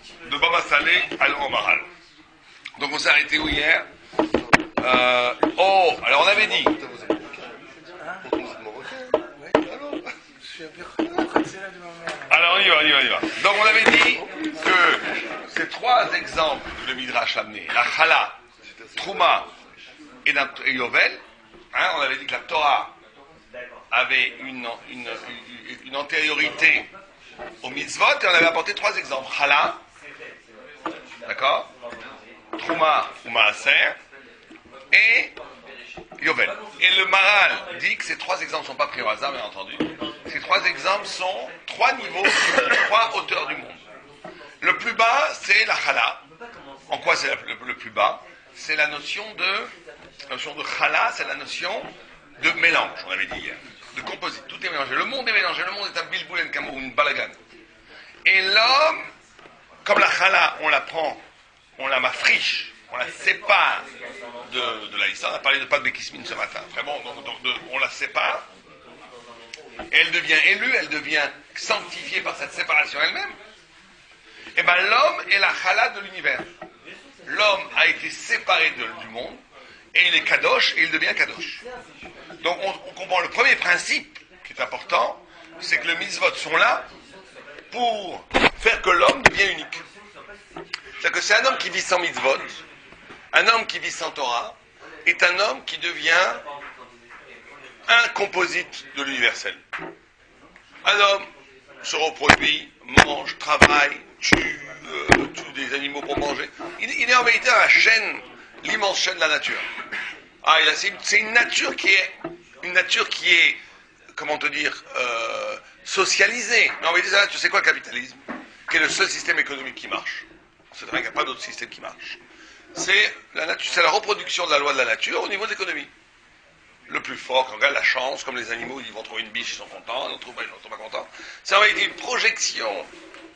de Baba Salé au Maral. Donc on s'est arrêté où hier alors on avait dit. Alors on y va. Donc on avait dit que ces trois exemples que le Midrash a amenés, la Chala, Trouma et Yovel, on avait dit que la Torah avait une antériorité au mitzvot et on avait apporté trois exemples. Chala, d'accord, Trouma ou Maaser et Yovel. Et le Maral dit que ces trois exemples ne sont pas pris au hasard, bien entendu. Ces trois exemples sont trois niveaux, trois hauteurs du monde. Le plus bas, c'est la Chala. En quoi c'est le plus bas? C'est la notion de Chala, c'est la notion de mélange, on avait dit hier, de composite. Tout est mélangé. Le monde est mélangé. Le monde est un bilboul, une balagan. Et l'homme, comme la Chala, on la prend, on la mafriche, on la sépare de la Issa. On a parlé de Pat Bekismin ce matin. Vraiment, on la sépare. Et elle devient élue, elle devient sanctifiée par cette séparation elle-même. Et bien l'homme est la Chala de l'univers. L'homme a été séparé du monde, et il est Kadosh, et il devient Kadosh. Donc on comprend le premier principe, qui est important, c'est que les mitzvot sont là pour faire que l'homme devienne unique. C'est-à-dire que c'est un homme qui vit sans mitzvot, un homme qui vit sans Torah, est un homme qui devient un composite de l'universel. Un homme se reproduit, mange, travaille, tue des animaux pour manger. Il est en vérité dans la chaîne, l'immense chaîne de la nature. C'est une nature qui est, comment te dire, socialisée. Mais en vérité, la nature, c'est quoi le capitalisme? Qui est le seul système économique qui marche. C'est vrai qu'il n'y a pas d'autre système qui marche. C'est la nature, c'est la reproduction de la loi de la nature au niveau de l'économie. Le plus fort, quand on regarde la chance, comme les animaux, ils vont trouver une biche, ils sont contents, ils n'en trouvent pas, ils ne sont pas contents. C'est en réalité une projection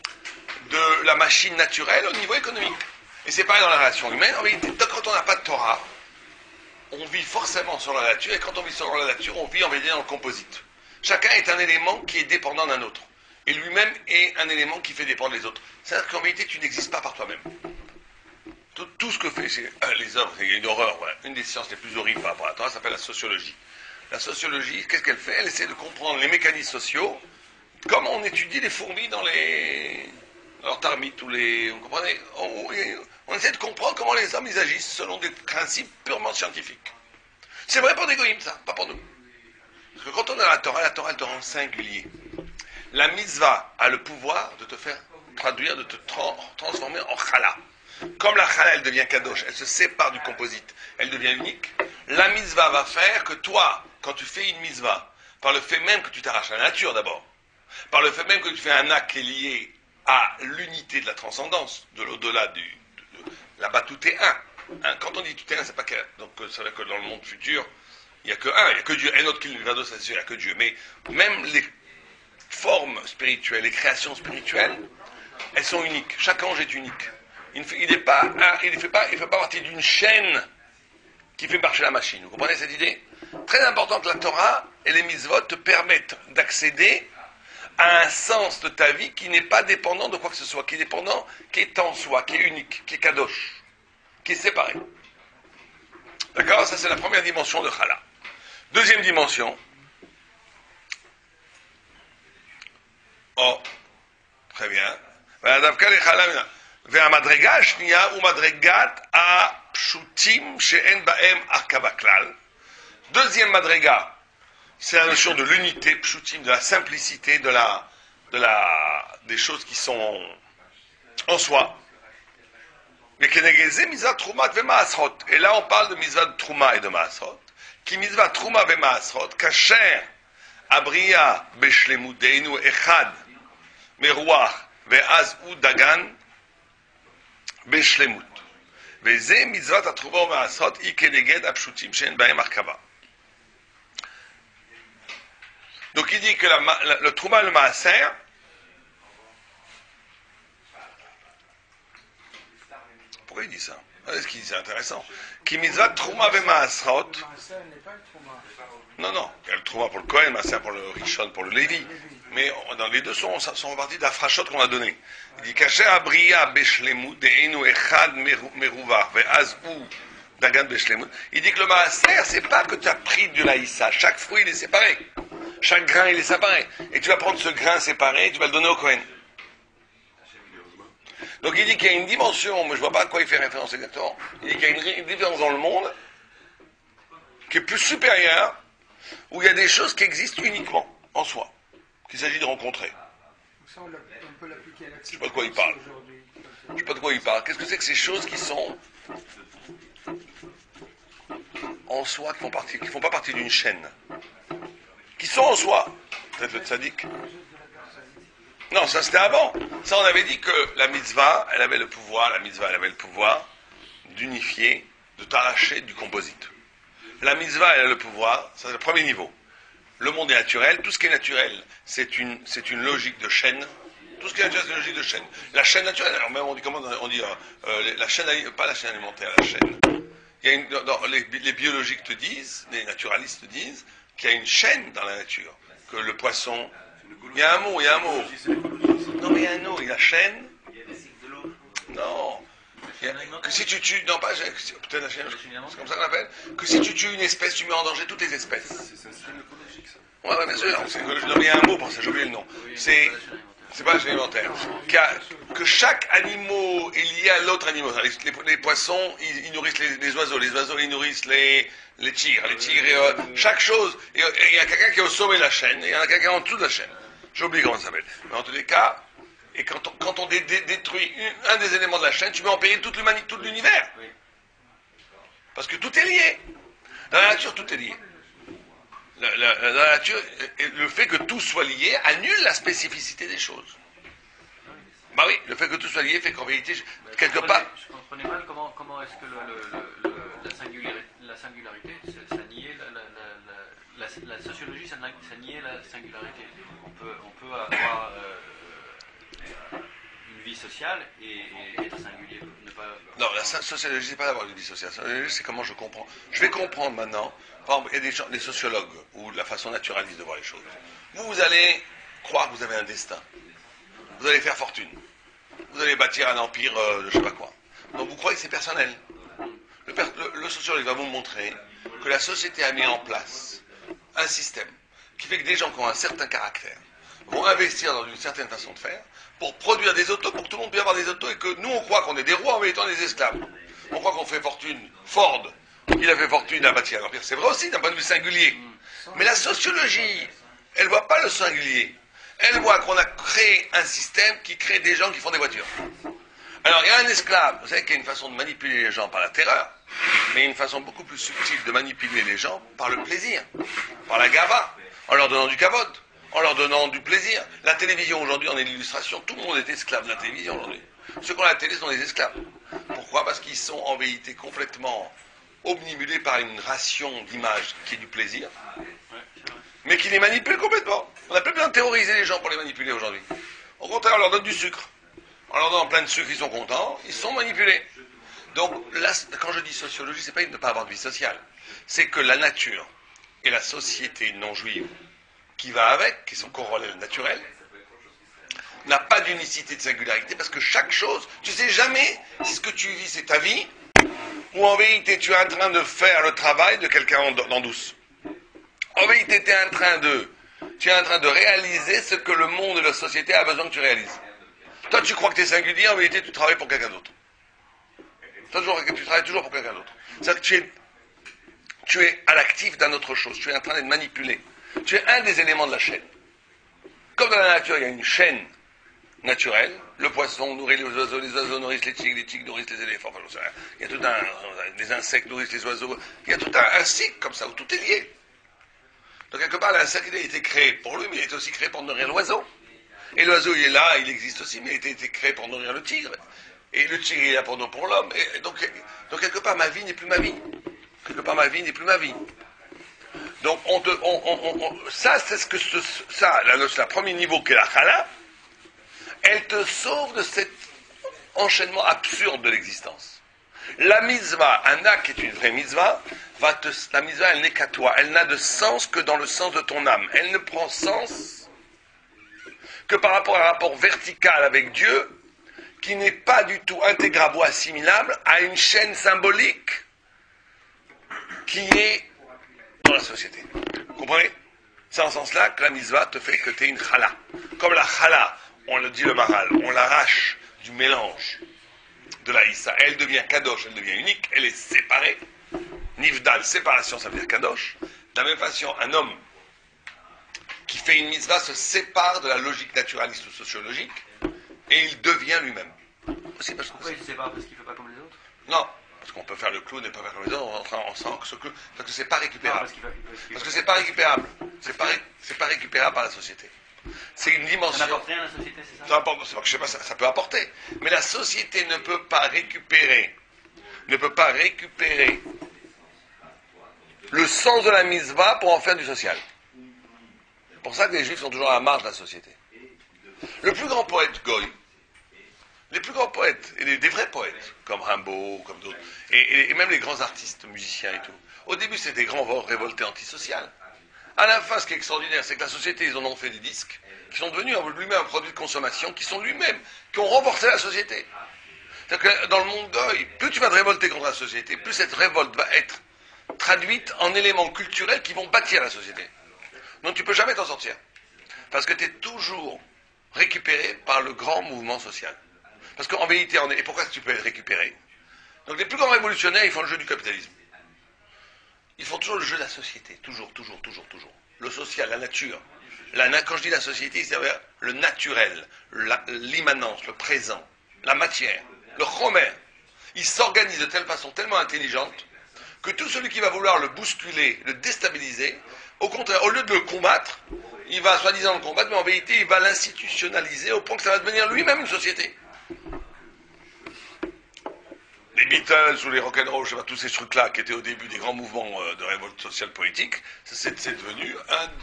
de la machine naturelle au niveau économique. Et c'est pareil dans la relation humaine. En réalité, quand on n'a pas de Torah, on vit forcément sur la nature, et quand on vit sur la nature, on vit en vérité dans le composite. Chacun est un élément qui est dépendant d'un autre. Et lui-même est un élément qui fait dépendre les autres. C'est-à-dire qu'en vérité, tu n'existes pas par toi-même. Tout ce que fait les œuvres, il y a une horreur, voilà. Une des sciences les plus horribles par rapport à la Torah s'appelle la sociologie. La sociologie, qu'est-ce qu'elle fait? Elle essaie de comprendre les mécanismes sociaux, comme on étudie les fourmis dans leurs termites, on essaie de comprendre comment les hommes ils agissent selon des principes purement scientifiques. C'est vrai pour des goïms, ça, pas pour nous. Parce que quand on a la Torah elle te rend singulier. La mitzvah a le pouvoir de te faire traduire, de te transformer en chala. Comme la chala, elle devient kadosh, elle se sépare du composite, elle devient unique. La mitzvah va faire que toi, quand tu fais une mitzvah, par le fait même que tu t'arraches à la nature d'abord, par le fait même que tu fais un acte qui est lié à l'unité de la transcendance, de l'au-delà là-bas tout est un. Quand on dit tout est un, c'est pas que, donc ça veut dire que dans le monde futur, il n'y a que un, il n'y a que Dieu. Un autre qui le vado, c'est sûr, il n'y a que Dieu. Mais même les formes spirituelles, les créations spirituelles, elles sont uniques. Chaque ange est unique. Il ne fait pas partie d'une chaîne qui fait marcher la machine. Vous comprenez cette idée? Très important que la Torah et les mitzvot te permettent d'accéder à un sens de ta vie qui n'est pas dépendant de quoi que ce soit, qui est en soi, qui est unique, qui est kadosh, qui est séparé. D'accord? Ça, c'est la première dimension de Chala. Deuxième dimension. Oh, très bien. והמדרגה השנייה הוא מדרגת הפשוטים שאין בהם הרכבה כלל. Deuxième madrega, c'est la notion de l'unité, pshutim, de la simplicité, des choses qui sont en soi. Et là on parle de mitzvah de trouma et de maasrot. Qui mitzvah trouma et maasrot, kasher abriya beshlemudeinu echad meruach ve'az u dagan בשלמות. וזה מצוות התרומה ומעשרות היא כנגד הפשוטים שאין בהם הרכבה. Donc il dit que le trouma et le maaser, pourquoi il dit ça? Est-ce qu'il dit c'est intéressant? Qui mitzvah trouma et maasrot. Non, il y a le trouma pour le Kohen, le maaser pour le Rishon, pour le Lévi. Mais dans les deux sont partis d'Afrachot qu'on a donné. Il dit Kasher Abriya Beshlemut De'enu Echad Meruvar Ve'az ou Dagan Beshlemut. Il dit que le maaser, c'est pas que tu as pris de l'Aïssa. Chaque fruit, il est séparé. Chaque grain, il est séparé. Et tu vas prendre ce grain séparé et tu vas le donner au Kohen. Donc il dit qu'il y a une dimension, mais je ne vois pas à quoi il fait référence exactement. Il dit qu'il y a une différence dans le monde qui est plus supérieure, où il y a des choses qui existent uniquement en soi, qu'il s'agit de rencontrer. Ça, on peut l'appliquer à la je ne sais pas de quoi il parle. Je ne sais pas de quoi il parle. Qu'est-ce que c'est que ces choses qui sont en soi, qui ne font pas partie d'une chaîne, qui sont en soi? Peut-être le tzaddik. Non, ça c'était avant. Ça, on avait dit que la mitzvah, elle avait le pouvoir d'unifier, de t'arracher du composite. La mitzvah, elle a le pouvoir, ça c'est le premier niveau. Le monde est naturel, tout ce qui est naturel, c'est une logique de chaîne. Tout ce qui est naturel, c'est une logique de chaîne. La chaîne naturelle, alors même on dit comment on dit la chaîne, pas la chaîne alimentaire, la chaîne. Il y a les biologiques te disent, les naturalistes te disent, qu'il y a une chaîne dans la nature, que le poisson. Il y a un mot. Non mais il y a un mot, il y a chaîne. Non. Que si tu tues, non pas, peut-être la chaîne, c'est comme ça qu'on appelle. Que si tu tues une espèce, tu mets en danger toutes les espèces. C'est un système écologique, ça. Ouais, bien sûr. Non, mais il y a un mot pour ça, j'ai oublié le nom. C'est pas la chaîne alimentaire. Que chaque animal est lié à l'autre animal. Les poissons, ils nourrissent les oiseaux. Les oiseaux, ils nourrissent les tigres. Les tigres, chaque chose. Il y a quelqu'un qui est au sommet de la chaîne, et il y en a quelqu'un en dessous de la chaîne. J'ai oublié comment ça s'appelle. Mais en tous les cas, et quand on détruit un des éléments de la chaîne, tu mets en péril toute l'humanité, tout l'univers. Parce que tout est lié. Dans la nature, tout est lié. Dans la nature, le fait que tout soit lié annule la spécificité des choses. Bah oui, le fait que tout soit lié fait qu'en vérité, quelque part... Je comprenais mal comment est-ce que la singularité, ça niait la sociologie, ça niait la singularité. On peut avoir une vie sociale et être singulier. Non, la sociologie, c'est pas d'avoir une vie sociale. La sociologie, c'est comment je comprends. Je vais comprendre maintenant. Par exemple, il y a des sociologues, ou la façon naturaliste de voir les choses. Vous allez croire que vous avez un destin. Vous allez faire fortune. Vous allez bâtir un empire de je sais pas quoi. Donc vous croyez que c'est personnel. Le sociologue va vous montrer que la société a mis en place un système qui fait que des gens qui ont un certain caractère vont investir dans une certaine façon de faire pour produire des autos, pour que tout le monde puisse avoir des autos, et que nous on croit qu'on est des rois en étant des esclaves. On croit qu'on fait fortune. Ford, il a fait fortune à bâtir un empire. C'est vrai aussi d'un point de vue singulier. Mais la sociologie, elle ne voit pas le singulier. Elle voit qu'on a créé un système qui crée des gens qui font des voitures. Alors il y a un esclave, vous savez qu'il y a une façon de manipuler les gens par la terreur, mais il y a une façon beaucoup plus subtile de manipuler les gens par le plaisir, par la gava, en leur donnant du kavod, en leur donnant du plaisir. La télévision aujourd'hui en est l'illustration, tout le monde est esclave de la télévision aujourd'hui. Ceux qui ont la télé sont des esclaves. Pourquoi? Parce qu'ils sont en vérité complètement obnubilés par une ration d'images qui est du plaisir, mais qui les manipule complètement. On n'a plus besoin de terroriser les gens pour les manipuler aujourd'hui. Au contraire, on leur donne du sucre. En leur donnant plein de sucre, ils sont contents, ils sont manipulés. Donc là, quand je dis sociologie, c'est pas de ne pas avoir de vie sociale. C'est que la nature et la société non juive qui va avec, qui est son corollaire naturel, n'a pas d'unicité de singularité, parce que chaque chose, tu sais jamais si ce que tu vis c'est ta vie, ou en vérité tu es en train de faire le travail de quelqu'un en douce. En vérité tu es en train de réaliser ce que le monde et la société a besoin que tu réalises. Toi tu crois que tu es singulier, en vérité tu travailles pour quelqu'un d'autre. Tu travailles toujours pour quelqu'un d'autre. C'est-à-dire que tu es à l'actif d'une autre chose, tu es en train d'être manipulé. Tu es un des éléments de la chaîne. Comme dans la nature, il y a une chaîne naturelle, le poisson nourrit les oiseaux nourrissent les tigres nourrissent les éléphants, enfin, je sais rien. Il y a les insectes nourrissent les oiseaux, il y a tout un cycle comme ça, où tout est lié. Donc quelque part, l'insecte il a été créé pour lui, mais il est aussi créé pour nourrir l'oiseau. Et l'oiseau, il est là, il existe aussi, mais il a été créé pour nourrir le tigre. Et le tigre, il est là pour l'homme. Et donc quelque part, ma vie n'est plus ma vie. Quelque part, ma vie n'est plus ma vie. Donc, ça, c'est ce que la premier niveau qu'est la chala, elle te sauve de cet enchaînement absurde de l'existence. La mitzvah, un acte qui est une vraie mitzvah, la mitzvah, elle n'est qu'à toi. Elle n'a de sens que dans le sens de ton âme. Elle ne prend sens que par rapport à un rapport vertical avec Dieu, qui n'est pas du tout intégrable ou assimilable à une chaîne symbolique qui est dans la société. Vous comprenez? C'est en ce sens-là que la mitzvah te fait que tu es une chala. Comme la chala, on le dit le maral, on l'arrache du mélange de la Issa. Elle devient kadosh, elle devient unique, elle est séparée. Nivdal, séparation, ça veut dire kadosh. De la même façon, un homme qui fait une mitzvah se sépare de la logique naturaliste ou sociologique et il devient lui-même. Aussi parce que Pourquoi il se sépare? Parce qu'il ne fait pas comme les autres? non, parce qu'on peut faire le clown et pas faire comme les autres, on sent que ce clown, parce que c'est pas récupérable. Parce que c'est pas récupérable. C'est pas récupérable par la société. C'est une dimension. Ça n'apporte rien à la société, c'est ça? Ça apporte, c'est pas que je sais pas, ça peut apporter. Mais la société ne peut pas récupérer le sens de la mitzvah pour en faire du social. C'est pour ça que les juifs sont toujours à la marge de la société. Le plus grand poète Goy, les plus grands poètes, et des vrais poètes, comme Rimbaud, comme d'autres, et même les grands artistes, musiciens et tout, au début c'était des grands révoltés antisociales. À la fin, ce qui est extraordinaire, c'est que la société, ils en ont fait des disques, qui sont devenus lui-même un produit de consommation, qui ont renforcé la société. C'est-à-dire que dans le monde Goy, plus tu vas te révolter contre la société, plus cette révolte va être traduite en éléments culturels qui vont bâtir la société. Donc tu ne peux jamais t'en sortir. Parce que tu es toujours récupéré par le grand mouvement social. Parce qu'en vérité, et pourquoi tu peux être récupéré? Donc les plus grands révolutionnaires, ils font le jeu du capitalisme. Ils font toujours le jeu de la société. Toujours. Le social, la nature. Quand je dis la société, c'est le naturel, l'immanence, le présent, la matière, le chomer. Ils s'organisent de telle façon tellement intelligente que tout celui qui va vouloir le bousculer, le déstabiliser, au contraire, au lieu de le combattre, il va soi-disant le combattre, mais en vérité, il va l'institutionnaliser au point que ça va devenir lui-même une société. Les Beatles ou les rock'n'roll, je sais pas, tous ces trucs-là qui étaient au début des grands mouvements de révolte sociale politique, c'est devenu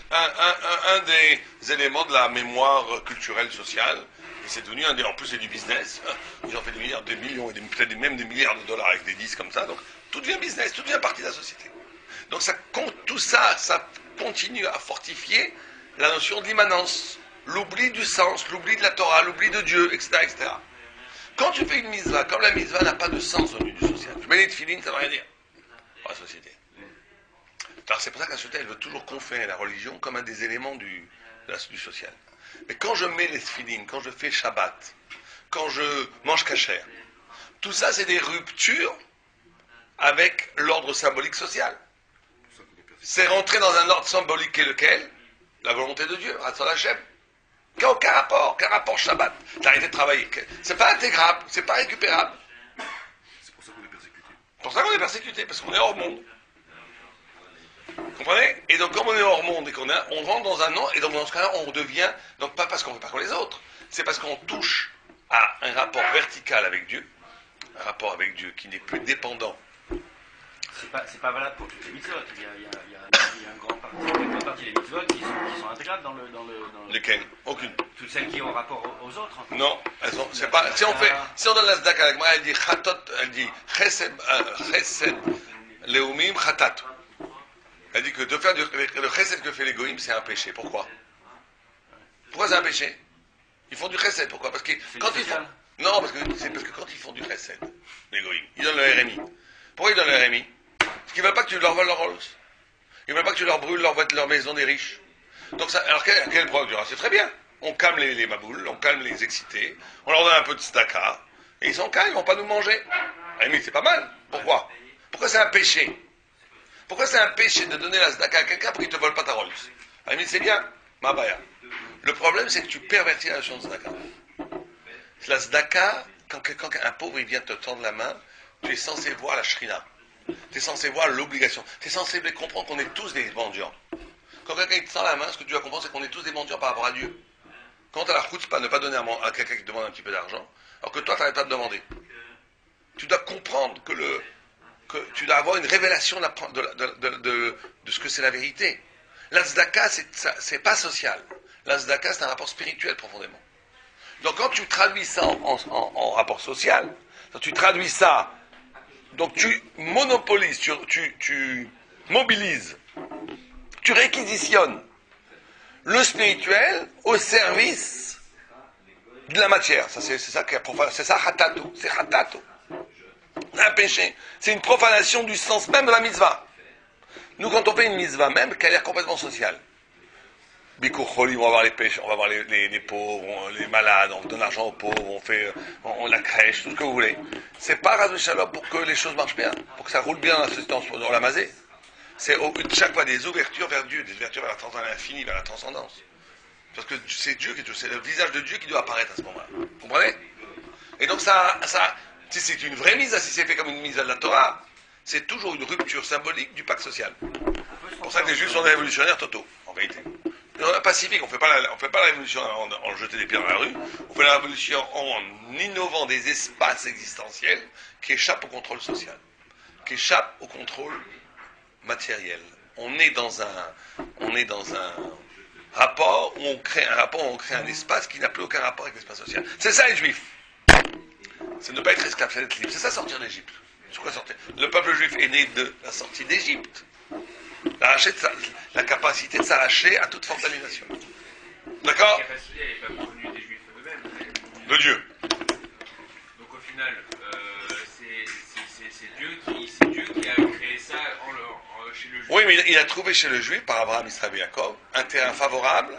un des éléments de la mémoire culturelle sociale. Et c'est devenu en plus c'est du business. Ils ont fait des millions et peut-être même des milliards de dollars avec des disques comme ça. Donc tout devient business, tout devient partie de la société. Donc tout ça, ça continue à fortifier la notion de l'immanence, l'oubli du sens, l'oubli de la Torah, l'oubli de Dieu, etc., etc. Quand tu fais une mitzvah, comme la mitzvah n'a pas de sens au niveau du social, tu mets les tefilines, ça ne veut rien dire pour la société. Alors c'est pour ça que la société, elle veut toujours conférer la religion comme un des éléments du social. Mais quand je mets les tefilines, quand je fais Shabbat, quand je mange kasher, tout ça c'est des ruptures avec l'ordre symbolique social. C'est rentrer dans un ordre symbolique qui est lequel? La volonté de Dieu, Ratzon Hashem. Aucun rapport Shabbat. T'as arrêté de travailler. C'est pas intégrable, c'est pas récupérable. C'est pour ça qu'on est persécuté. C'est pour ça qu'on est persécuté, parce qu'on est hors monde. Vous comprenez? Et donc, comme on est hors monde et on rentre dans un an, et donc dans ce cas-là, on devient, donc pas parce qu'on ne fait pas comme les autres, c'est parce qu'on touche à un rapport vertical avec Dieu, un rapport avec Dieu qui n'est plus dépendant. C'est pas valable pour toutes les mitzvot. Il y a une grande partie des mitzvot qui sont intégrables dans le Lesquelles? Aucune. toutes celles qui ont rapport aux autres. Non, elles ont, c'est pas. Si on donne la tzedaka avec moi, elle dit chatot, elle dit chesed leumim chatat. Elle dit que de faire le chesed que fait les goïms, c'est un péché. Pourquoi c'est un péché? Ils font du chesed. Pourquoi? Parce que quand ils font. Non, parce que quand ils font du chesed, les goïms, ils donnent le RMI. Pourquoi ils donnent le RMI? Parce qu'ils ne veulent pas que tu leur voles leur Rolls. Ils ne veulent pas que tu leur brûles leur maison des riches. Donc ça, alors quel problème? C'est très bien. On calme les maboules, on calme les excités, on leur donne un peu de tzedaka, et ils sont calmes, ils ne vont pas nous manger. RMI, c'est pas mal. Pourquoi c'est un péché? Pourquoi c'est un péché de donner la tzedaka à quelqu'un pour qu'il ne te vole pas ta Rolls? RMI, c'est bien. Mabaya. Le problème, c'est que tu pervertis la notion de tzedaka. La tzedaka, quand un pauvre il vient te tendre la main, tu es censé voir la shrina. Tu es censé voir l'obligation. Tu es censé comprendre qu'on est tous des mendiants. Quand quelqu'un te tend la main, ce que tu dois comprendre, c'est qu'on est tous des mendiants par rapport à Dieu. Quand tu as la chutzpah ne pas donner à quelqu'un qui te demande un petit peu d'argent, alors que toi, tu n'arrêtes pas de demander. Tu dois comprendre que tu dois avoir une révélation de ce que c'est la vérité. La tzedaka, c'est pas social. La tzedaka, c'est un rapport spirituel profondément. Donc quand tu traduis ça en rapport social, quand tu traduis ça, donc tu monopolises, tu mobilises, tu réquisitionnes le spirituel au service de la matière. Ça, c'est ça qui est profane. C'est ça, hatato. C'est hatato. Un péché. C'est une profanation du sens même de la mitzvah. Nous, quand on fait une mitzvah, même qu'elle a l'air complètement sociale. Bikur Choli, on va voir les pêches, on va voir les pauvres, les malades, on donne l'argent aux pauvres, on la crèche, tout ce que vous voulez. C'est pas Ras Shalom pour que les choses marchent bien, pour que ça roule bien dans la société, dans la mazée. C'est chaque fois des ouvertures vers Dieu, des ouvertures vers l'infini, vers la transcendance. Parce que c'est Dieu c'est le visage de Dieu qui doit apparaître à ce moment-là. Vous comprenez? Et donc si c'est une vraie mise, si c'est fait comme une mise à la Torah, c'est toujours une rupture symbolique du pacte social. C'est pour ça que les Juifs sont des révolutionnaires totaux, en vérité. Pacifique, on fait pas la révolution en jetant des pierres dans la rue, on fait la révolution en innovant des espaces existentiels qui échappent au contrôle social, qui échappent au contrôle matériel. On est dans un rapport où on crée un espace qui n'a plus aucun rapport avec l'espace social. C'est ça être juif. C'est ne pas être esclave, c'est être libre. C'est ça sortir d'Égypte. C'est quoi sortir? Le peuple juif est né de la sortie d'Égypte. La capacité de s'arracher à toute forme d'aliénation. D'accord? La capacité, elle n'est pas convenue des Juifs eux-mêmes. De Dieu. Donc au final, c'est Dieu qui a créé ça chez le Juif. Oui, mais il a trouvé chez le Juif, par Abraham, Israël et Jacob, un terrain favorable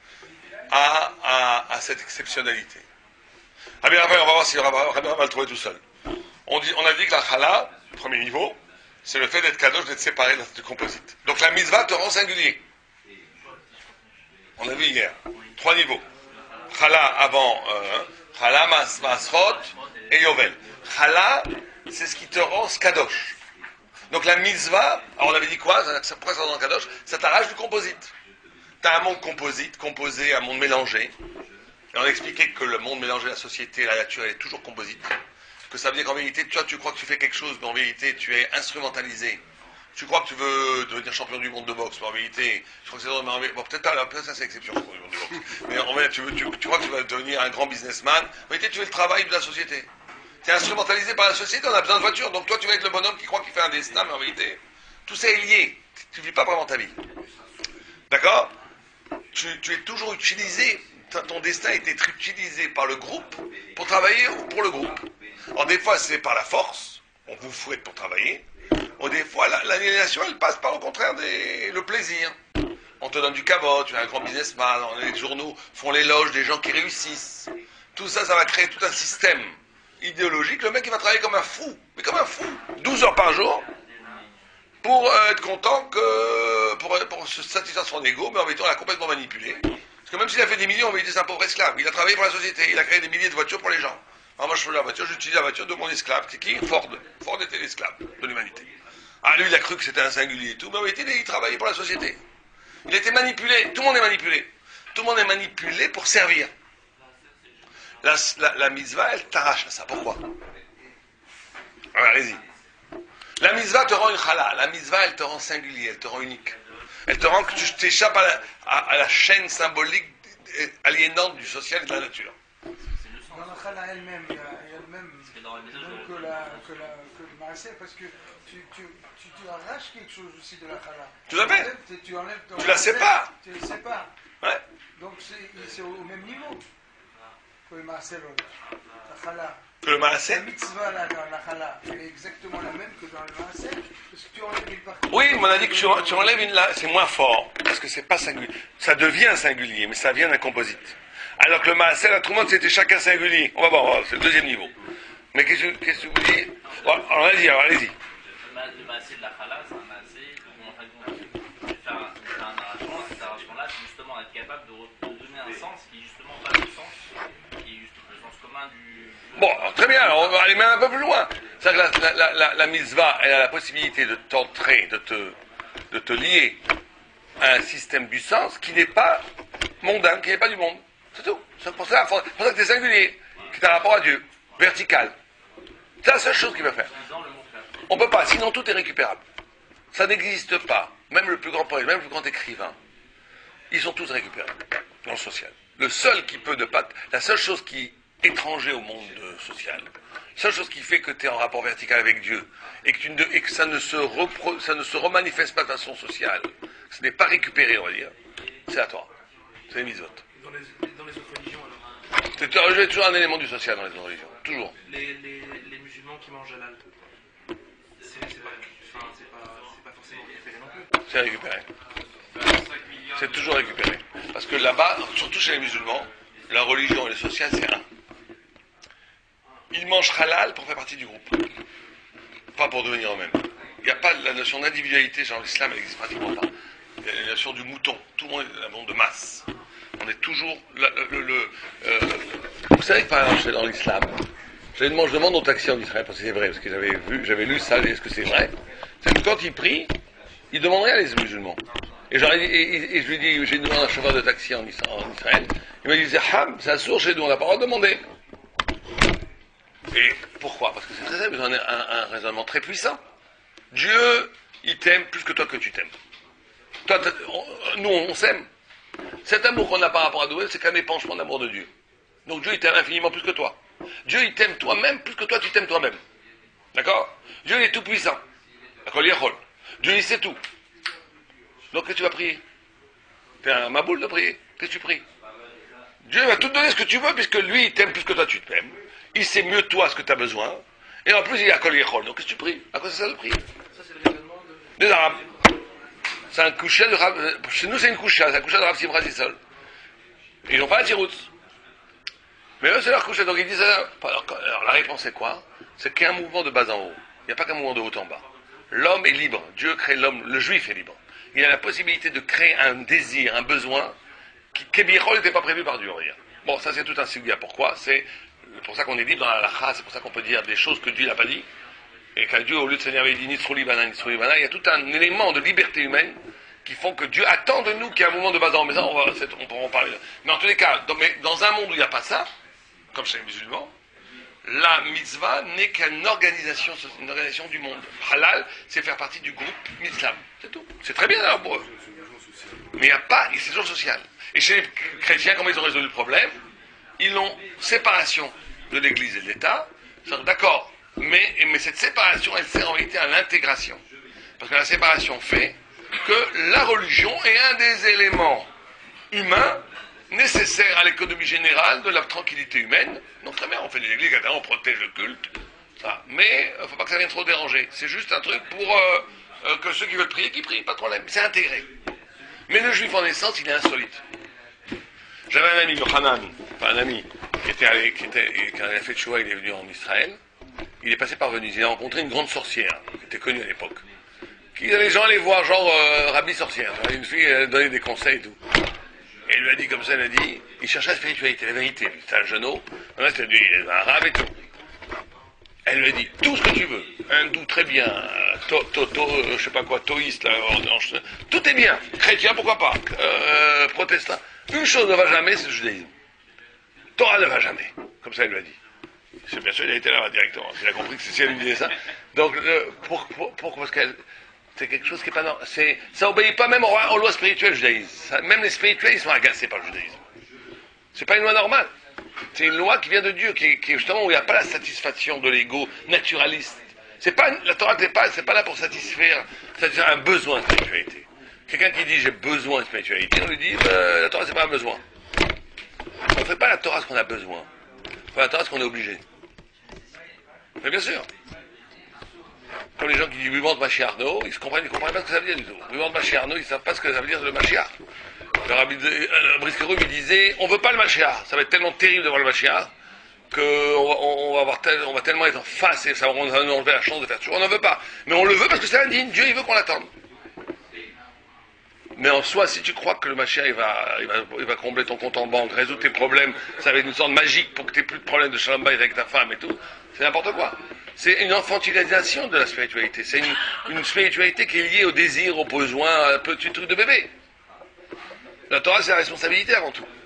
à cette exceptionnalité. Ah bien, après, on va voir si Abraham va le trouver tout seul. On a dit que la chala, le premier niveau, c'est le fait d'être kadosh, d'être séparé du composite. Donc la mitzvah te rend singulier. On a vu hier. 3 niveaux. Chala avant, chala, masrot et yovel. Chala, c'est ce qui te rend kadosh. Donc la mitzvah, alors on avait dit quoi? Pourquoi ça rend kadosh? Ça t'arrache du composite. Tu as un monde composite, composé, un monde mélangé. Et on a expliqué que le monde mélangé, la société, la nature, elle est toujours composite. Que ça veut dire qu'en vérité, toi, tu crois que tu fais quelque chose, mais en vérité, tu es instrumentalisé. Tu crois que tu veux devenir champion du monde de boxe, mais en vérité, je crois que c'est bon, peut-être pas, peut-être ça c'est l'exception, champion du monde de boxe. Mais en vérité, tu crois que tu vas devenir un grand businessman, en vérité, tu fais le travail de la société. Tu es instrumentalisé par la société, on a besoin de voitures, donc toi, tu vas être le bonhomme qui croit qu'il fait un destin, mais en vérité, tout ça est lié. Tu ne vis pas vraiment ta vie. D'accord? Tu es toujours utilisé, ton destin est d'être utilisé par le groupe pour travailler ou pour le groupe. Alors des fois c'est par la force, on vous fouette pour travailler, ou des fois l'aliénation elle passe par au contraire le plaisir. On te donne du kavod, tu es un grand businessman, les journaux font l'éloge des gens qui réussissent. Tout ça, ça va créer tout un système idéologique. Le mec il va travailler comme un fou, mais comme un fou, 12 heures par jour, pour être content pour se satisfaire son ego, mais en vérité on l'a complètement manipulé. Parce que même s'il a fait des millions, en vérité c'est un pauvre esclave. Il a travaillé pour la société, il a créé des milliers de voitures pour les gens. Alors moi je fais la voiture, j'utilise la voiture de mon esclave. C'est qui? Ford. Ford était l'esclave de l'humanité. Ah lui il a cru que c'était un singulier et tout, mais en vérité il travaillait pour la société. Il a été manipulé, tout le monde est manipulé. Tout le monde est manipulé pour servir. La mitzvah, elle t'arrache à ça. Pourquoi? Alors, allez-y. La mitzvah te rend une chala. La mitzvah, elle te rend singulier, elle te rend unique. Elle te rend que tu t'échappes à la chaîne symbolique aliénante du social et de la nature. Dans la chala elle-même, il y a le même que le maaseh, parce que tu arraches quelque chose aussi de la chala. Tout à fait. Tu enlèves ton Tu la sépares. Tu la sépares. Ouais. Donc c'est au même niveau que le maaseh, la chala. Que le maaseh. La mitzvah là, dans la chala, elle est exactement la même que dans le maaseh, parce que tu enlèves une partie. Oui, mais on a dit que tu enlèves une là, c'est moins fort, parce que c'est pas singulier. Ça devient singulier, mais ça vient d'un composite. Alors que le maaseh, là, tout le monde, c'était chacun singulier. On va voir, c'est le deuxième niveau. Mais qu'est-ce que vous dites? Alors, allez-y. Le maaseh de la chala, c'est un maaseh où on fait un arrachement. Cet arrachement-là, c'est justement être capable de donner un sens qui est justement pas le sens, qui est juste le sens commun du... Bon, alors, très bien, alors on va aller même un peu plus loin. C'est-à-dire que la mitzvah, elle a la possibilité de t'entrer, de te lier à un système du sens qui n'est pas mondain, qui n'est pas du monde. C'est tout. C'est pour ça que tu es singulier, qui a un rapport à Dieu, vertical. C'est la seule chose qu'il va faire. On ne peut pas, sinon tout est récupérable. Ça n'existe pas. Même le plus grand poète, même le plus grand écrivain, ils sont tous récupérables dans le social. Le seul qui peut la seule chose qui est étranger au monde social, la seule chose qui fait que tu es en rapport vertical avec Dieu et que ça ne se remanifeste pas de façon sociale, ce n'est pas récupéré, on va dire, c'est à toi. C'est les mitzvot. Dans les autres religions, alors C'est toujours un élément du social dans les religions. Toujours. Les musulmans qui mangent halal, c'est pas forcément récupéré non plus. C'est récupéré. C'est toujours récupéré. Parce que là-bas, surtout chez les musulmans, la religion et le social, c'est un. Ils mangent halal pour faire partie du groupe. Pas pour devenir eux-mêmes. Il n'y a pas la notion d'individualité, genre l'islam, elle n'existe pratiquement pas. Il y a la notion du mouton. Tout le monde est un monde de masse. On est toujours... Vous savez que par exemple, dans l'islam, je demande au taxi en Israël, parce que c'est vrai, parce que j'avais lu ça, est-ce que c'est vrai? C'est que quand il prie, il demande rien les musulmans. Et je lui dis, j'ai demandé à un chauffeur de taxi en Israël, il m'a dit, c'est un sourd chez nous, on n'a pas le droit de demander. Et pourquoi? Parce que c'est très simple, un raisonnement très puissant. Dieu, il t'aime plus que toi que tu t'aimes. Toi, nous, on s'aime. Cet amour qu'on n'a par rapport à Dieu, c'est qu'un épanchement d'amour de Dieu. Donc Dieu, il t'aime infiniment plus que toi. Dieu, il t'aime toi-même plus que toi, tu t'aimes toi-même. D'accord? Dieu, il est tout puissant. D'accord? Dieu, il sait tout. Donc, qu'est-ce que tu vas prier? T'es un maboule de prier. Qu'est-ce que tu pries? Dieu va tout te donner ce que tu veux, puisque lui, il t'aime plus que toi, tu t'aimes. Il sait mieux toi ce que tu as besoin. Et en plus, il est à Kol Yechol. Donc, qu'est-ce que tu pries? À quoi ça sert de prier? Ça, c'est le raisonnement des Arabes. C'est un coucha de Rav. Chez nous, c'est une coucha. C'est un coucha de Rav Simra Zissol. Ils n'ont pas la tiroute. Mais eux, c'est leur coucha. Donc, ils disent. Alors, la réponse est quoi? C'est qu'il y a un mouvement de bas en haut. Il n'y a pas qu'un mouvement de haut en bas. L'homme est libre. Dieu crée l'homme. Le juif est libre. Il a la possibilité de créer un désir, un besoin, qui Kebirol n'était pas prévu par Dieu. Regarde. Bon, ça, c'est tout un sujet. Pourquoi? C'est pour ça qu'on est libre dans la halakha. C'est pour ça qu'on peut dire des choses que Dieu n'a pas dit. Et qu'à Dieu, au lieu de s'énerver, il dit Nitzruli Bana, il y a tout un élément de liberté humaine qui font que Dieu attend de nous qu'il y ait un moment de bas en haut. Mais ça, on pourra en parler. Mais en tous les cas, dans un monde où il n'y a pas ça, comme chez les musulmans, la mitzvah n'est qu'une organisation du monde. Halal, c'est faire partie du groupe Islam. C'est tout. C'est très bien alors pour eux. Mais il n'y a pas, c'est toujours social. Et chez les chrétiens, comment ils ont résolu le problème? Ils ont séparation de l'Église et de l'État. D'accord. Mais cette séparation, elle sert en réalité à l'intégration. Parce que la séparation fait que la religion est un des éléments humains nécessaires à l'économie générale de la tranquillité humaine. Donc très bien, on fait des églises, on protège le culte. Ça. Mais il ne faut pas que ça vienne trop déranger. C'est juste un truc pour que ceux qui veulent prier, qu'ils prient, pas de problème. C'est intégré. Mais le juif en essence, il est insolite. J'avais un ami, Yohanan, un ami, qui avait fait tchouva, il est venu en Israël. Il est passé par Venise. Il a rencontré une grande sorcière, qui était connue à l'époque. Les gens allaient voir, genre, Rabbi sorcière. Une fille, elle donnait des conseils et tout. Et il lui a dit comme ça, elle a dit, il cherchait la spiritualité, la vérité. C'était un genou. Là, c'était lui, il est un arabe et tout. Elle lui a dit, tout ce que tu veux. Hindou, très bien. Je sais pas quoi, toïste, là, tout est bien. Chrétien, pourquoi pas. Protestant. Une chose ne va jamais, c'est le judaïsme. Torah ne va jamais. Comme ça, elle lui a dit. C'est bien sûr, il a été là directement. Il a compris que c'est si elle lui disait ça. Donc, pourquoi? Parce que c'est quelque chose qui est pas normal. Ça obéit pas même aux lois spirituelles, le judaïsme. Même les spirituels, ils sont agacés par le judaïsme. C'est pas une loi normale. C'est une loi qui vient de Dieu, qui justement où il n'y a pas la satisfaction de l'ego naturaliste. La Torah c'est pas là pour satisfaire un besoin de spiritualité. Quelqu'un qui dit j'ai besoin de spiritualité, on lui dit la Torah c'est pas un besoin. On ne fait pas la Torah ce qu'on a besoin. On fait la Torah ce qu'on est obligé. Mais bien sûr. Comme les gens qui disent Vivant de Machiarno, ils ne comprennent pas ce que ça veut dire du tout. Vivant de Machiarno, ils ne savent pas ce que ça veut dire le Machiar. Le Briskerou lui disait on ne veut pas le Machiar, ça va être tellement terrible de voir le Machiar qu'on va tellement être en face et ça va nous enlever la chance de faire tout. On n'en veut pas. Mais on le veut parce que c'est indigne, Dieu il veut qu'on l'attende. Mais en soi, si tu crois que le Mashiach il va combler ton compte en banque, résoudre tes problèmes, ça va être une sorte magique pour que tu n'aies plus de problème de shalom bayit avec ta femme et tout, c'est n'importe quoi. C'est une infantilisation de la spiritualité. C'est une spiritualité qui est liée au désir, au besoin, à un petit truc de bébé. La Torah, c'est la responsabilité avant tout.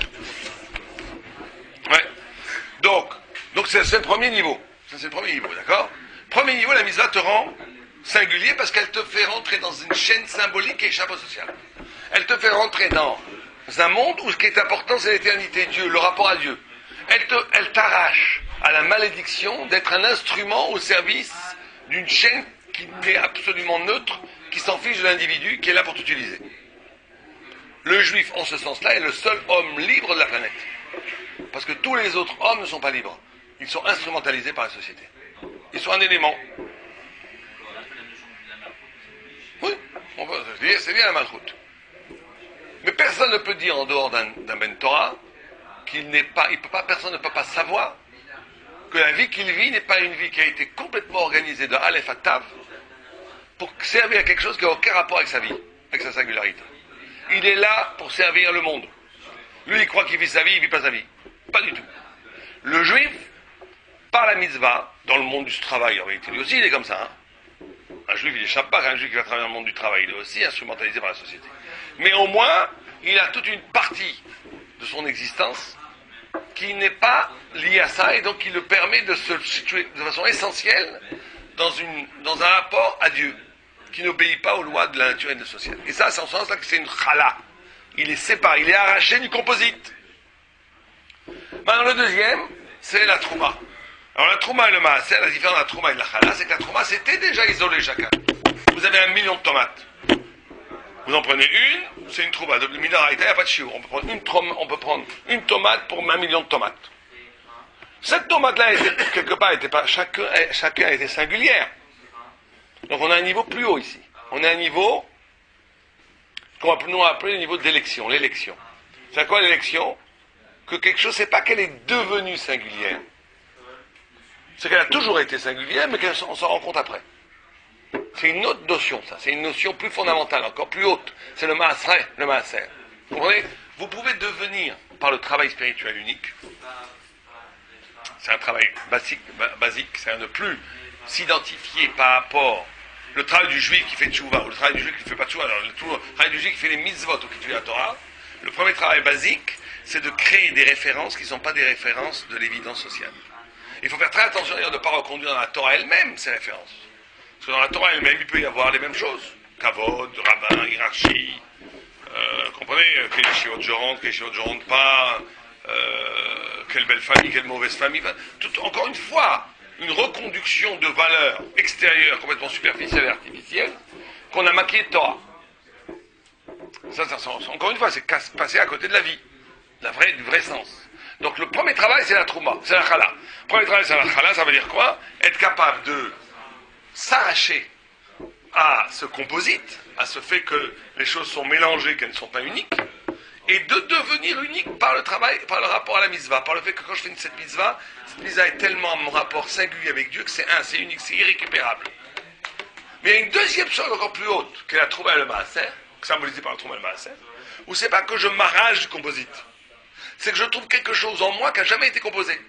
Ouais. Donc c'est le premier niveau. Ça, c'est le premier niveau, d'accord? Premier niveau, la mitzvah te rend singulier parce qu'elle te fait rentrer dans une chaîne symbolique et chapeau social. Elle te fait rentrer dans un monde où ce qui est important, c'est l'éternité, Dieu, le rapport à Dieu. Elle t'arrache à la malédiction d'être un instrument au service d'une chaîne qui est absolument neutre, qui s'en fiche de l'individu, qui est là pour t'utiliser. Le juif, en ce sens-là, est le seul homme libre de la planète. Parce que tous les autres hommes ne sont pas libres. Ils sont instrumentalisés par la société. Ils sont un élément. Oui, on peut se dire, c'est bien la malchoute. Mais personne ne peut dire en dehors d'un Ben Torah qu'il n'est pas, personne ne peut pas savoir que la vie qu'il vit n'est pas une vie qui a été complètement organisée de Aleph à Tav pour servir à quelque chose qui n'a aucun rapport avec sa vie, avec sa singularité. Il est là pour servir le monde. Lui, il croit qu'il vit sa vie, il ne vit pas sa vie. Pas du tout. Le juif, par la mitzvah, dans le monde du travail, en réalité, lui aussi, il est comme ça. Un juif, il n'échappe pas, un juif qui va travailler dans le monde du travail, il est aussi instrumentalisé par la société. Mais au moins, il a toute une partie de son existence qui n'est pas liée à ça, et donc qui le permet de se situer de façon essentielle dans un rapport à Dieu, qui n'obéit pas aux lois de la nature et de la société. Et ça, c'est en ce sens-là que c'est une chala. Il est séparé, il est arraché du composite. Maintenant, le deuxième, c'est la trouma. Alors la trouma et le maaser, la différence de la trouma et de la chala, c'est que la trouma, c'était déjà isolé chacun. Vous avez 1 million de tomates. Vous en prenez une, c'est une trouma. De Midaraïta, il n'y a pas de chiot. On peut prendre une tomate pour 1 million de tomates. Cette tomate-là, quelque part, chacun était singulière. Donc on a un niveau plus haut ici. On a un niveau qu'on va appeler le niveau d'élection, l'élection. C'est quoi l'élection? Que quelque chose, c'est pas qu'elle est devenue singulière. C'est qu'elle a toujours été singulière, mais qu'on s'en rend compte après. C'est une autre notion, ça. C'est une notion plus fondamentale, encore plus haute. C'est le maaser, le maaser. Vous comprenez? Vous pouvez devenir, par le travail spirituel unique, c'est un travail basique, c'est à ne plus s'identifier par rapport le travail du juif qui fait tchouva, ou le travail du juif qui ne fait pas tchouva, alors le travail du juif qui fait les mitzvot ou qui étudie la Torah. Le premier travail basique, c'est de créer des références qui ne sont pas des références de l'évidence sociale. Il faut faire très attention d'ailleurs de ne pas reconduire dans la Torah elle-même ces références. Parce que dans la Torah elle-même, il peut y avoir les mêmes choses. Kavod, rabbin, hiérarchie, comprenez, quelle chiotte je rentre, quelle chiotte je rentre pas, quelle belle famille, quelle mauvaise famille. Encore une fois, une reconduction de valeurs extérieures complètement superficielles et artificielles qu'on a maquillées de Torah. Ça, encore une fois, c'est passer à côté de la vie, du vrai sens. Donc le premier travail, c'est la trouma, c'est la chala. Le premier travail, c'est la chala, ça veut dire quoi? Être capable de s'arracher à ce composite, à ce fait que les choses sont mélangées, qu'elles ne sont pas uniques, et de devenir unique par le travail, par le rapport à la mitzvah, par le fait que quand je fais cette mitzvah est tellement mon rapport singulier avec Dieu que c'est unique, c'est irrécupérable. Mais il y a une deuxième chose encore plus haute, qui est la trouma et le maaser, symbolisée par la trouma et le maaser, où c'est pas que je m'arrache du composite, c'est que je trouve quelque chose en moi qui n'a jamais été composé,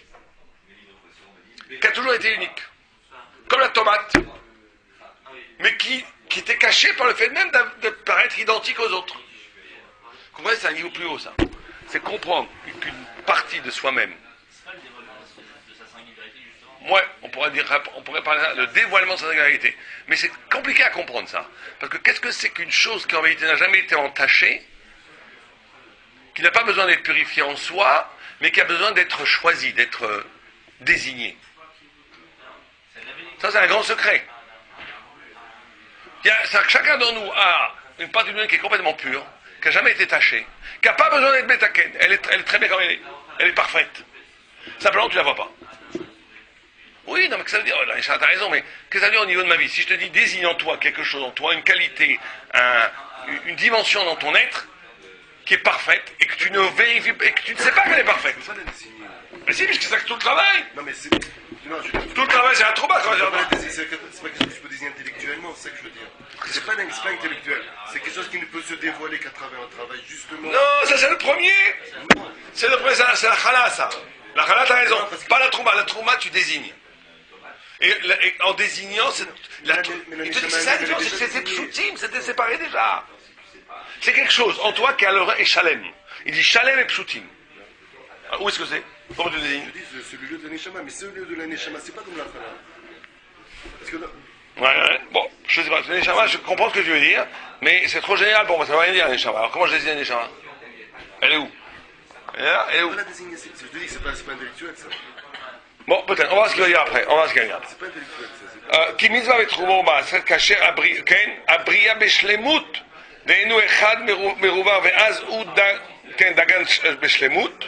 qui a toujours été unique, comme la tomate, mais qui était caché par le fait même de paraître identique aux autres. Vous comprenez, c'est un niveau plus haut, ça. C'est comprendre qu'une partie de soi-même. C'est pas le dévoilement de sa singularité, justement. Ouais, on pourrait parler de dévoilement de sa singularité. Mais c'est compliqué à comprendre, ça. Parce que qu'est-ce que c'est qu'une chose qui en réalité n'a jamais été entachée, qui n'a pas besoin d'être purifiée en soi, mais qui a besoin d'être choisie, d'être désignée. Ça, c'est un grand secret. Chacun d'entre nous a une partie de nous qui est complètement pure, qui n'a jamais été tachée, qui n'a pas besoin d'être métaken. Elle est très bien comme elle est. Elle est parfaite. Simplement, tu ne la vois pas. Oui, non, mais que ça veut dire, là, Richard, t'as raison, mais qu'est-ce que ça veut dire au niveau de ma vie? Si je te dis, désigne en toi quelque chose en toi, une qualité, une dimension dans ton être, qui est parfaite, et que tu ne vérifies, et que tu ne sais pas qu'elle est parfaite. C'est pas la désigner. Mais si, puisque c'est tout le travail. Non, mais c'est. Non, Tout le travail, c'est un trouba, quand c'est pas quelque chose que tu peux désigner intellectuellement, c'est ça que je veux dire. C'est pas intellectuel. C'est quelque chose qui ne peut se dévoiler qu'à travers un travail, justement. Non, ça c'est le premier. C'est le premier, c'est la chala, ça. La chala, t'as raison. Pas la trouma. La trouma, tu désignes. Et en désignant, c'est la c'est psoutim, c'était séparé déjà. C'est quelque chose en toi qui a le et shalem. Il dit shalem et psoutim. Où est-ce que c'est? Comment tu désignes? Je dis, c'est le lieu de l'aneshama, mais ce lieu de l'aneshama, c'est pas comme la chala. Parce que là. Ouais. Bon, je sais pas, l'aneshama, je comprends ce que tu veux dire, mais c'est trop général pour moi, ça ne veut rien dire l'aneshama. Alors comment je désigne l'aneshama? Elle est où? Elle est là? Elle est où? Je te dis que c'est pas intellectuel, ça. Bon, peut-être, on va voir ce qu'il va dire après, on va voir ce qu'il va dire. C'est pas intellectuel, ça. כי מצווה ותרומה ומעשר כאשר הבריאה בשלמות דהיינו אחד מרובה ואז הוא דגן בשלמות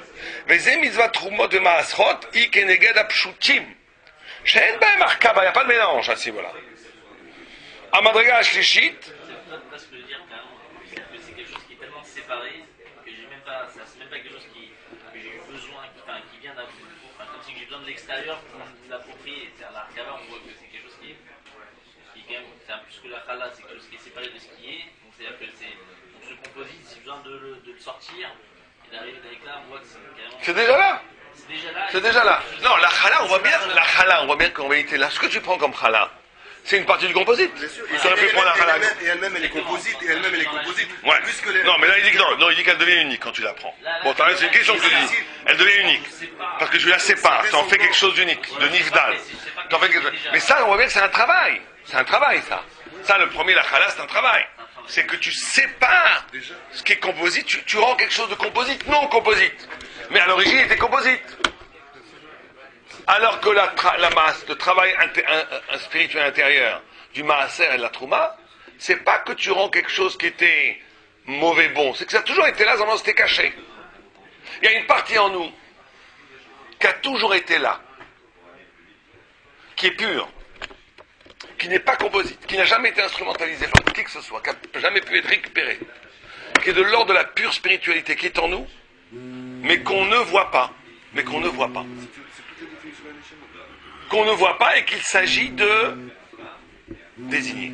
וזה מצוות תרומות ומעשרות, היא כנגד הפשוטים. שאין בהם הרכבה, il n'y a pas de mélange à ce niveau-là. המדרגה השלישית, Là, ce que je veux dire, carrément, c'est que c'est quelque chose qui est tellement séparé que j'ai même pas, c'est même pas quelque chose que j'ai eu besoin, qui vient d'un, comme si j'ai besoin de l'extérieur pour l'approprier. C'est-à-dire la Hakava, on voit que c'est quelque chose qui est quand même, c'est un plus que la Khala, c'est quelque chose qui est séparé de ce qui est. Donc c'est-à-dire que on se composite, si besoin de le sortir et d'arriver avec là, on voit que c'est carrément. c'est déjà là. C'est déjà là. C'est déjà là. Non, la chala, on voit bien qu'en réalité, là, ce que tu prends comme chala, c'est une partie du composite. Bien sûr. Tu aurais pu prendre la chala. Et elle-même, elle est composite. Ouais. Plus que les... Non, mais là, il dit que non, il dit qu'elle devient unique quand tu la prends. Bon, c'est une question que je te dis. Elle devient unique. Parce que tu la sépares, tu en fais quelque chose d'unique, de nifdal. T'en fais quelque chose. Mais ça, on voit bien que c'est un travail. C'est un travail, ça. Ça, le premier, la chala, c'est un travail. C'est que tu sépares ce qui est composite, tu rends quelque chose de composite, non composite. Mais à l'origine, il était composite. Alors que la masse, le travail spirituel intérieur du maaser et de la trouma, c'est pas que tu rends quelque chose qui était mauvais bon, c'est que ça a toujours été là, seulement c'était caché. Il y a une partie en nous qui a toujours été là, qui est pure, qui n'est pas composite, qui n'a jamais été instrumentalisée par qui que ce soit, qui n'a jamais pu être récupérée, qui est de l'ordre de la pure spiritualité qui est en nous, mais qu'on ne voit pas, qu'on ne voit pas et qu'il s'agit de désigner.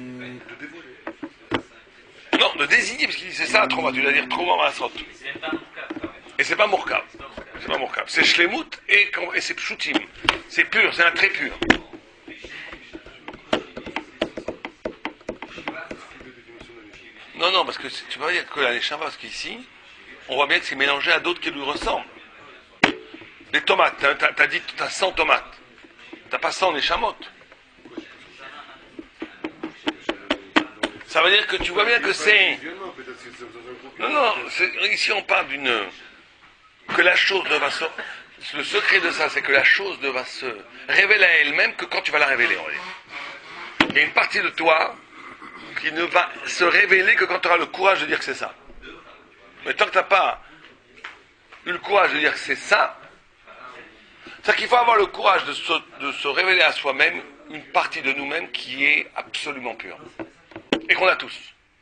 Non, de désigner, parce qu'il dit c'est ça la trauma, tu dois dire trauma masrot. Et c'est pas mourkab. C'est pas mourkab. C'est shlemut et c'est pshutim. C'est pur, c'est un trait pur. Non, parce que tu vas dire que la neshama, parce qu'ici, on voit bien que c'est mélangé à d'autres qui lui ressemblent. Les tomates, t'as dit que t'as 100 tomates. T'as pas 100 neshamot. Ça veut dire que tu vois bien que c'est... Non, ici on parle que la chose ne va se... Le secret de ça, c'est que la chose ne va se révéler à elle-même que quand tu vas la révéler. Il y a une partie de toi qui ne va se révéler que quand tu auras le courage de dire que c'est ça. Mais tant que tu n'as pas eu le courage de dire que c'est ça, c'est qu'il faut avoir le courage de se révéler à soi-même une partie de nous-mêmes qui est absolument pure. Et qu'on a tous.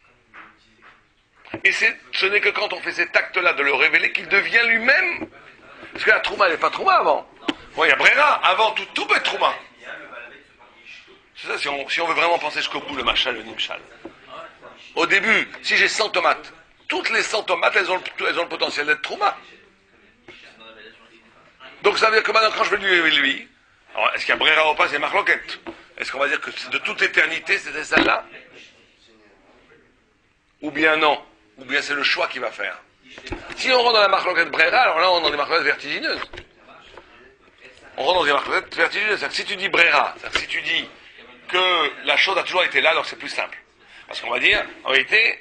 Et ce n'est que quand on fait cet acte-là de le révéler qu'il devient lui-même. Parce que la trouma, elle n'est pas trouma avant. Bon, il y a Brera, avant tout peut être trouma. C'est ça, si on veut vraiment penser jusqu'au bout, le machal, le nimshal. Au début, si j'ai 100 tomates, toutes les 100 tomates, elles ont le potentiel d'être trouma. Donc ça veut dire que maintenant, quand je vais lui révéler lui, alors est-ce qu'il y a Brera ou pas, c'est marloquette. Est-ce qu'on va dire que de toute éternité, c'était celle-là? Ou bien non? Ou bien c'est le choix qu'il va faire? Si on rentre dans la marloquette Brera, alors là on est dans des marloquettes vertigineuses. On rentre dans des marloquettes vertigineuses. C'est-à-dire que si tu dis Brera, c'est-à-dire que si tu dis que la chose a toujours été là, alors c'est plus simple. Parce qu'on va dire, en réalité,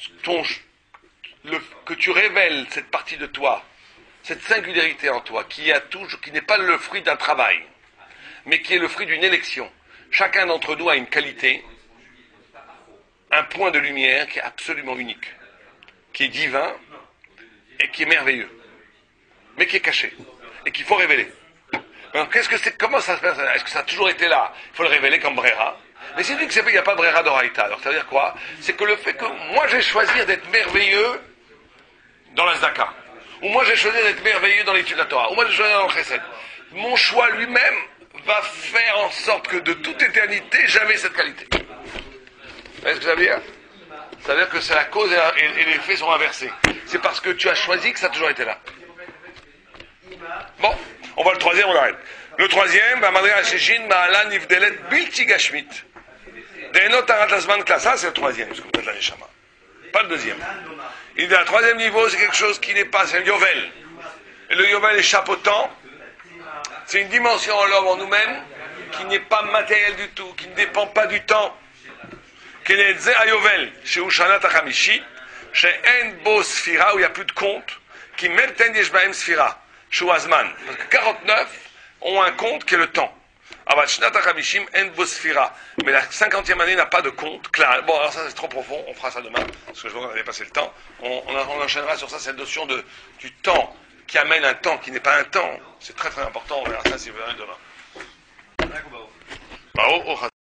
que tu révèles cette partie de toi, cette singularité en toi, qui n'est pas le fruit d'un travail, mais qui est le fruit d'une élection. Chacun d'entre nous a une qualité, un point de lumière qui est absolument unique, qui est divin et qui est merveilleux, mais qui est caché et qu'il faut révéler. Alors, comment ça se passe? Est-ce que ça a toujours été là? Il faut le révéler comme Brera. Mais c'est lui que il n'y a pas de Brera d'Oraïta. Alors ça veut dire quoi? C'est que le fait que moi j'ai choisi d'être merveilleux dans la Zdaka, ou moi j'ai choisi d'être merveilleux dans l'étude de la Torah, ou moi j'ai choisi dans le Chesed, mon choix lui-même va faire en sorte que de toute éternité j'avais cette qualité. Vous voyez ce que ça veut dire? Ça veut dire que c'est la cause et les faits sont inversés. C'est parce que tu as choisi que ça a toujours été là. Bon, on va le troisième, on arrête. Le troisième, ça c'est le troisième, parce que peut-être la neshama. Pas le deuxième. Il dit, le troisième niveau, c'est quelque chose qui n'est pas, c'est un yovel. Et le yovel est chapeautant. C'est une dimension en l'homme, en nous-mêmes, qui n'est pas matérielle du tout, qui ne dépend pas du temps. Qui est Zé Ayovel, chez Ushanat Hamishi, chez En Bo Sphira, où il n'y a plus de compte, qui même ten Yeshbaem Sphira, chez Azman. Parce que 49 ont un compte qui est le temps. Avat Shnat Hamishim En Bo Sphira. Mais la 50e année n'a pas de compte clair. Bon, alors ça c'est trop profond, on fera ça demain, parce que je vois qu'on a dépassé le temps. On enchaînera sur ça, cette notion du temps qui amène un temps qui n'est pas un temps. C'est très très important, on verra ça si vous verrez demain. Bah,